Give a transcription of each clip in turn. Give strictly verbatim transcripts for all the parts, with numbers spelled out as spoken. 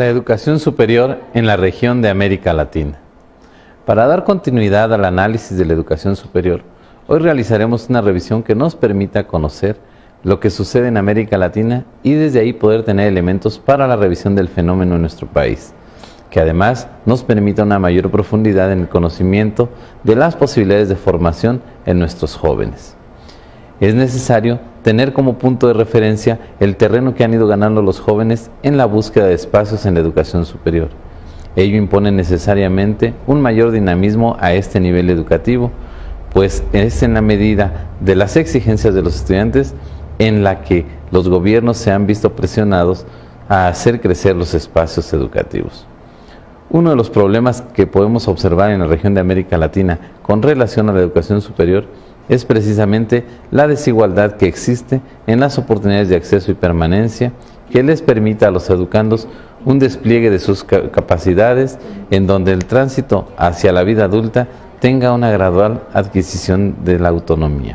La educación superior en la región de América Latina. Para dar continuidad al análisis de la educación superior, hoy realizaremos una revisión que nos permita conocer lo que sucede en América Latina y desde ahí poder tener elementos para la revisión del fenómeno en nuestro país, que además nos permita una mayor profundidad en el conocimiento de las posibilidades de formación en nuestros jóvenes. Es necesario tener como punto de referencia el terreno que han ido ganando los jóvenes en la búsqueda de espacios en la educación superior. Ello impone necesariamente un mayor dinamismo a este nivel educativo, pues es en la medida de las exigencias de los estudiantes en la que los gobiernos se han visto presionados a hacer crecer los espacios educativos. Uno de los problemas que podemos observar en la región de América Latina con relación a la educación superior es precisamente la desigualdad que existe en las oportunidades de acceso y permanencia que les permita a los educandos un despliegue de sus capacidades en donde el tránsito hacia la vida adulta tenga una gradual adquisición de la autonomía.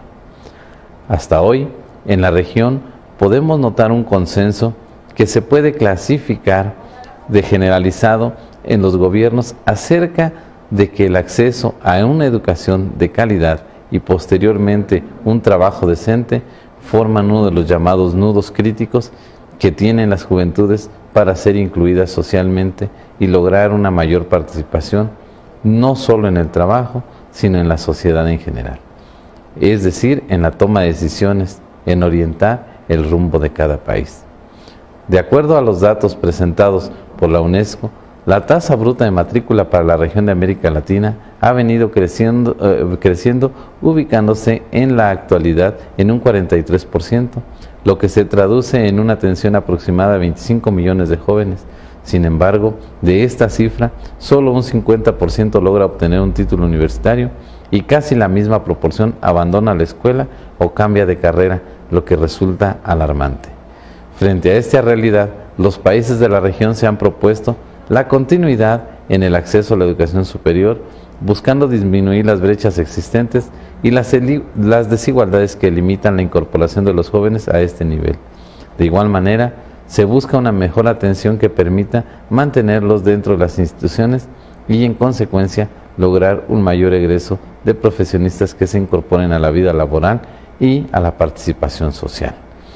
Hasta hoy, en la región, podemos notar un consenso que se puede clasificar de generalizado en los gobiernos acerca de que el acceso a una educación de calidad y posteriormente un trabajo decente forman uno de los llamados nudos críticos que tienen las juventudes para ser incluidas socialmente y lograr una mayor participación, no solo en el trabajo, sino en la sociedad en general. Es decir, en la toma de decisiones, en orientar el rumbo de cada país. De acuerdo a los datos presentados por la UNESCO, la tasa bruta de matrícula para la región de América Latina ha venido creciendo, eh, creciendo, ubicándose en la actualidad en un cuarenta y tres por ciento, lo que se traduce en una atención aproximada a veinticinco millones de jóvenes. Sin embargo, de esta cifra, solo un cincuenta por ciento logra obtener un título universitario y casi la misma proporción abandona la escuela o cambia de carrera, lo que resulta alarmante. Frente a esta realidad, los países de la región se han propuesto la continuidad en el acceso a la educación superior, buscando disminuir las brechas existentes y las, las desigualdades que limitan la incorporación de los jóvenes a este nivel. De igual manera, se busca una mejor atención que permita mantenerlos dentro de las instituciones y, en consecuencia, lograr un mayor egreso de profesionistas que se incorporen a la vida laboral y a la participación social.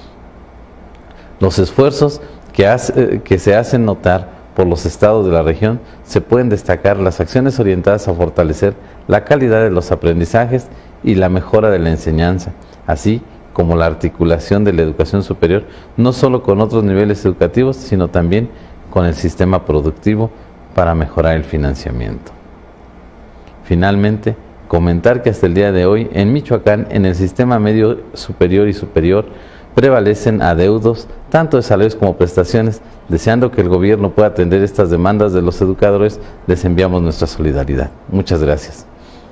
Los esfuerzos que, hace, que se hacen notar por los estados de la región, se pueden destacar las acciones orientadas a fortalecer la calidad de los aprendizajes y la mejora de la enseñanza, así como la articulación de la educación superior, no solo con otros niveles educativos, sino también con el sistema productivo para mejorar el financiamiento. Finalmente, comentar que hasta el día de hoy, en Michoacán, en el sistema medio superior y superior, prevalecen adeudos tanto de salarios como prestaciones. Deseando que el gobierno pueda atender estas demandas de los educadores, les enviamos nuestra solidaridad. Muchas gracias.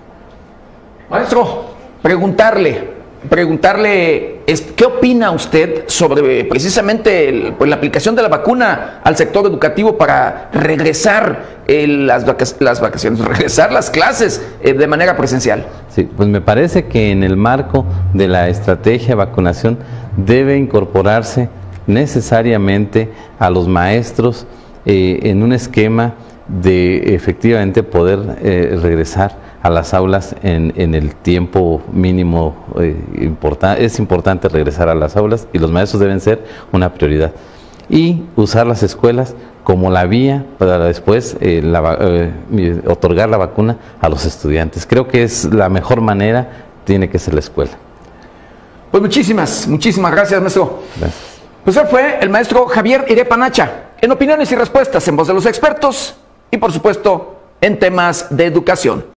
Maestro, preguntarle, preguntarle, ¿qué opina usted sobre precisamente el, pues, la aplicación de la vacuna al sector educativo para regresar eh, las, vaca las vacaciones, regresar las clases eh, de manera presencial? Sí, pues me parece que en el marco de la estrategia de vacunación debe incorporarse necesariamente a los maestros eh, en un esquema de efectivamente poder eh, regresar a las aulas en, en el tiempo mínimo. Eh, importa, es importante regresar a las aulas y los maestros deben ser una prioridad. Y usar las escuelas como la vía para después eh, la, eh, otorgar la vacuna a los estudiantes. Creo que es la mejor manera, tiene que ser la escuela. Pues muchísimas, muchísimas gracias, maestro. Gracias. Pues él fue el maestro Javier Iré Panacha, en opiniones y respuestas en voz de los expertos y, por supuesto, en temas de educación.